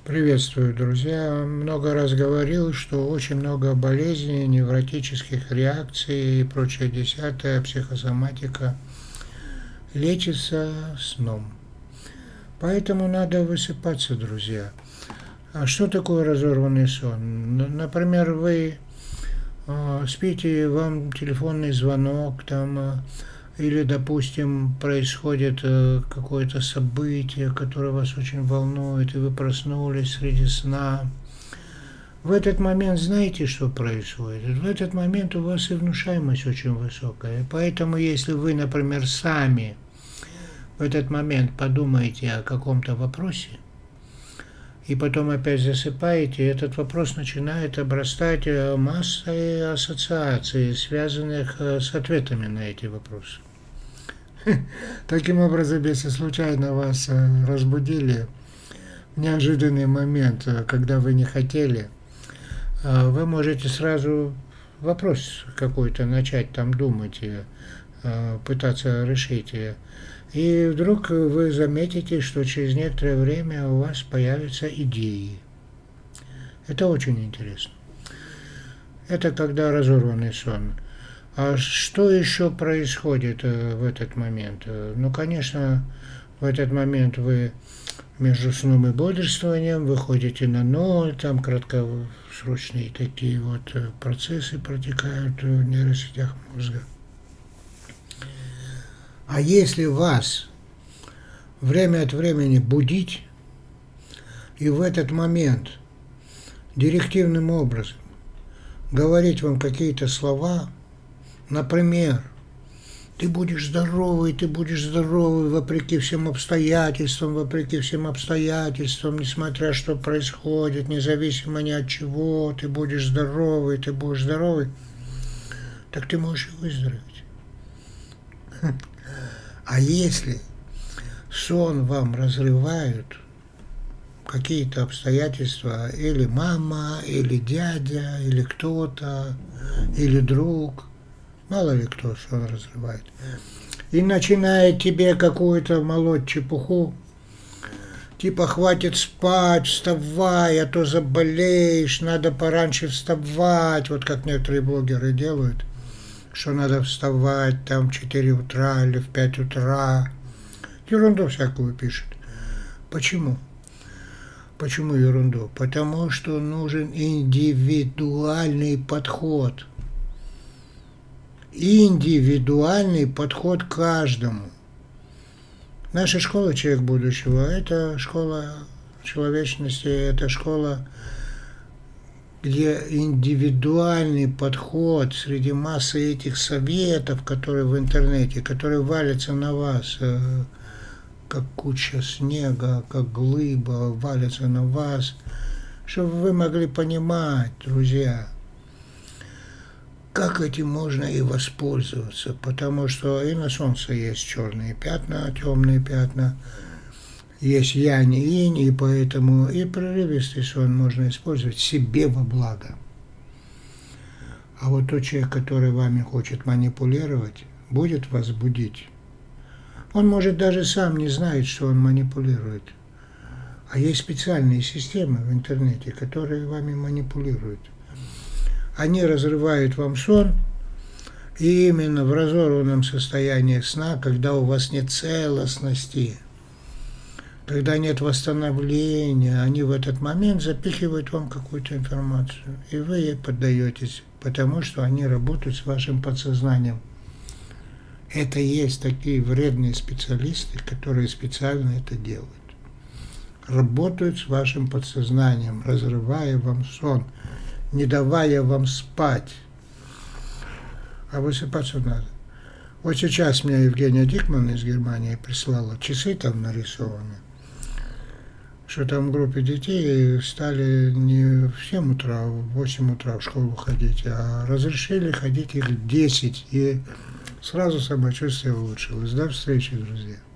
Приветствую, друзья. Много раз говорил, что очень много болезней, невротических реакций и прочее десятое, психосоматика лечится сном. Поэтому надо высыпаться, друзья. А что такое разорванный сон? Например, вы спите, вам телефонный звонок, или, допустим, происходит какое-то событие, которое вас очень волнует, и вы проснулись среди сна. В этот момент знаете, что происходит? В этот момент у вас и внушаемость очень высокая. Поэтому, если вы, например, сами в этот момент подумаете о каком-то вопросе, и потом опять засыпаете, этот вопрос начинает обрастать массой ассоциаций, связанных с ответами на эти вопросы. Таким образом, если случайно вас разбудили в неожиданный момент, когда вы не хотели, вы можете сразу вопрос какой-то начать там думать, пытаться решить. И вдруг вы заметите, что через некоторое время у вас появятся идеи. Это очень интересно. Это когда разорванный сон. А что еще происходит в этот момент? Ну, конечно, в этот момент вы между сном и бодрствованием выходите на ноль, там краткосрочные такие вот процессы протекают в нейросетях мозга. А если вас время от времени будить, и в этот момент директивным образом говорить вам какие-то слова, например, ты будешь здоровый, вопреки всем обстоятельствам, несмотря что происходит, независимо ни от чего, ты будешь здоровый, так ты можешь и выздороветь. А если сон вам разрывают какие-то обстоятельства, или мама, или дядя, или кто-то, или друг, мало ли кто сон разрывает, и начинает тебе какую-то молоть чепуху, типа хватит спать, вставай, а то заболеешь, надо пораньше вставать, вот как некоторые блогеры делают, что надо вставать там в 4 утра или в 5 утра. Ерунду всякую пишет. Почему? Почему ерунду? Потому что нужен индивидуальный подход. Индивидуальный подход к каждому. Наша школа «Человек будущего» – это школа человечности, это школа, где индивидуальный подход среди массы этих советов, которые в интернете, которые валятся на вас, как куча снега, как глыба, валятся на вас, чтобы вы могли понимать, друзья, как этим можно и воспользоваться, потому что и на солнце есть черные пятна, темные пятна, есть янь и инь, и поэтому и прерывистый сон можно использовать себе во благо. А вот тот человек, который вами хочет манипулировать, будет вас будить. Он, может, даже сам не знает, что он манипулирует. А есть специальные системы в интернете, которые вами манипулируют. Они разрывают вам сон, и именно в разорванном состоянии сна, когда у вас нет целостности, когда нет восстановления, они в этот момент запихивают вам какую-то информацию, и вы ей поддаетесь, потому что они работают с вашим подсознанием. Это и есть такие вредные специалисты, которые специально это делают. Работают с вашим подсознанием, разрывая вам сон, не давая вам спать. А высыпаться надо. Вот сейчас мне Евгения Дикман из Германии прислала, часы там нарисованы, что там в группе детей стали не в 7 утра, в 8 утра в школу ходить, а разрешили ходить их 10, и сразу самочувствие улучшилось. До встречи, друзья.